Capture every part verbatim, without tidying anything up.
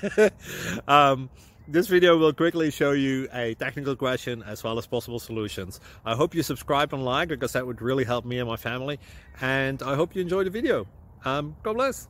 um, this video will quickly show you a technical question as well as possible solutions. I hope you subscribe and like, because that would really help me and my family. And I hope you enjoy the video. Um, God bless.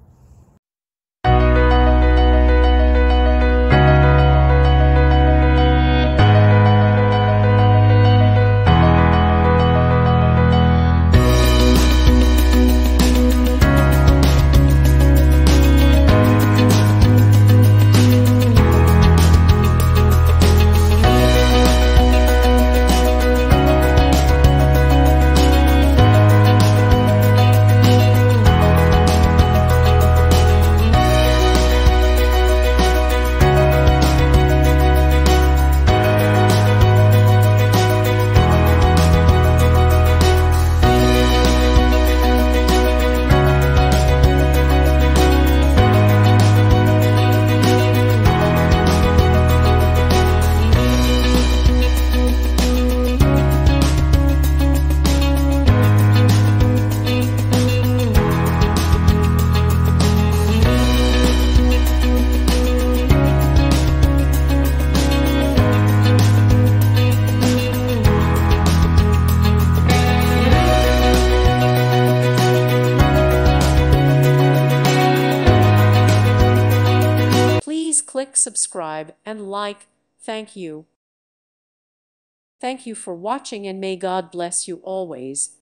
Please click subscribe and like. Thank you. Thank you for watching, and may God bless you always.